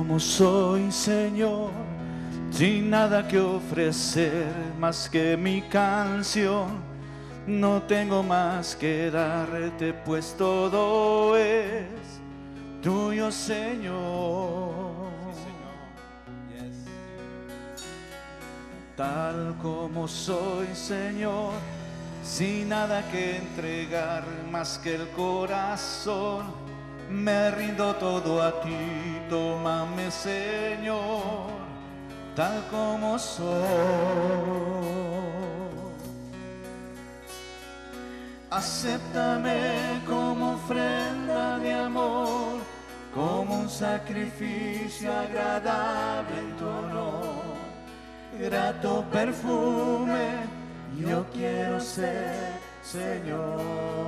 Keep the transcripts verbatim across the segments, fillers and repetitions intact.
como soy, Señor, sin nada que ofrecer más que mi canción. No tengo más que darte, pues todo es tuyo, Señor. Sí, Señor. Yes. Tal como soy, Señor, sin nada que entregar más que el corazón, me rindo todo a ti, tómame, Señor, tal como soy. Acéptame como ofrenda de amor, como un sacrificio agradable en tu honor. Grato perfume, yo quiero ser, Señor.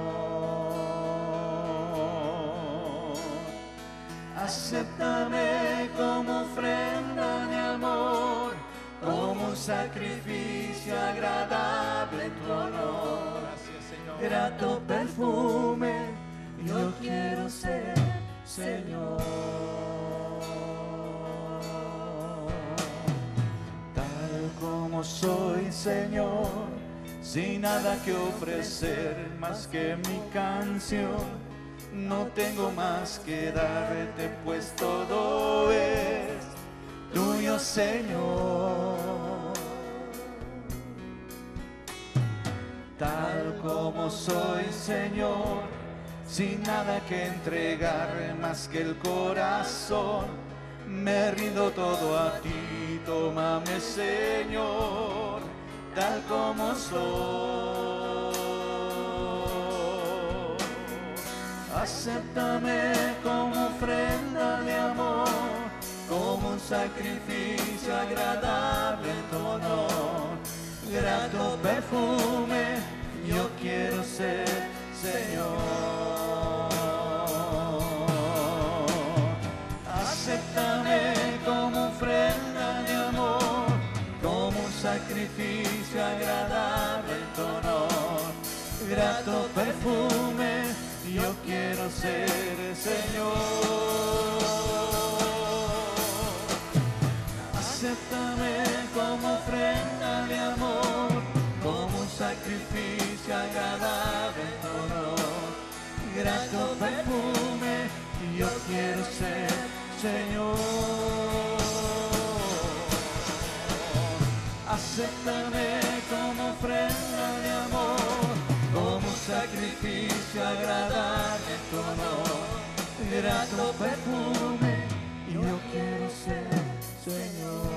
Acéptame como ofrenda de amor, como un sacrificio agradable en tu honor. Grato perfume, yo quiero ser, Señor. Tal como soy, Señor, sin nada que ofrecer más que mi canción. No tengo más que darte, pues todo es tuyo, Señor. Tal como soy, Señor, sin nada que entregar más que el corazón, me rindo todo a ti, tómame, Señor, tal como soy. Acéptame como ofrenda de amor, como un sacrificio agradable en tu honor. Grato perfume, yo quiero ser, Señor. Acéptame como ofrenda de amor, como un sacrificio agradable en tu honor. Grato perfume, yo quiero ser, Señor. Acéptame como ofrenda de amor, como un sacrificio agradable en tu honor. Grato perfume, yo quiero ser, Señor. Acéptame como ofrenda de amor, como un sacrificio agradable en tu honor. Grato perfume, yo quiero ser, Señor.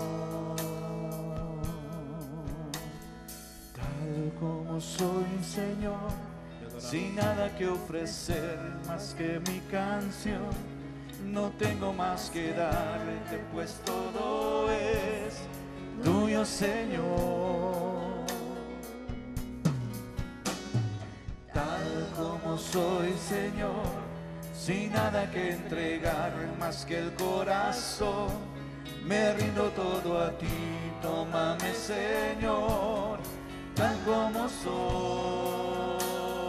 Tal como soy, Señor, sin nada que ofrecer más que mi canción. No tengo más que darte, pues todo es tuyo, Señor. Tal como soy, Señor, sin nada que entregar más que el corazón, me rindo todo a ti, tómame, Señor, tal como soy.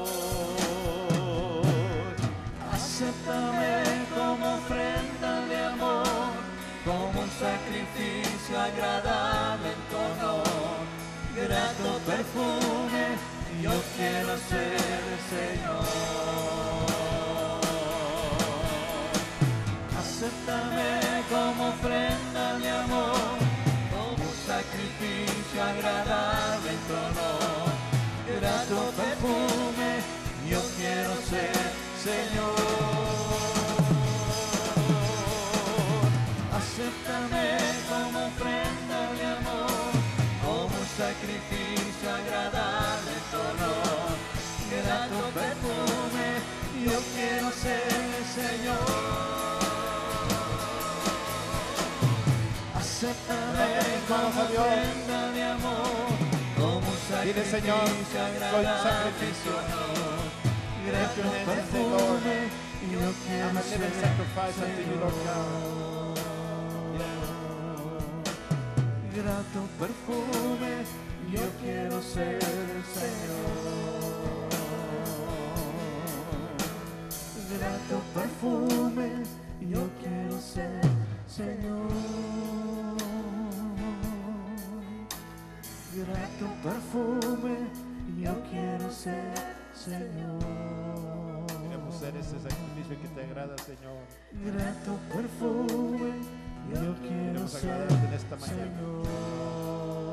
Acéptame como ofrenda de amor, como un sacrificio agradable en tu honor. Grato perfume, yo quiero ser, Señor. Acéptame como ofrenda de amor, como un sacrificio agradable en tu honor. Grato perfume, yo quiero ser, Señor. Acéptame como ofrenda de amor, como un sacrificio agradable en tu honor. Grato perfume, yo quiero ser, Señor. Acéptame como ofrenda de amor, como un Dile, Señor, sacrificio soy un agradable sacrificio. en tu honor. Lift your Grato hands and say, Lord, perfume, yo I'm quiero a living ser, sacrifice unto you, Lord God. grato perfume, yo quiero ser, Señor. Grato perfume, yo quiero ser, grato perfume, yo quiero ser, Señor. Queremos ser ese sacrificio que te agrada, Señor. Grato perfume, yo quiero Queremos ser, agradarte en esta mañana. Señor.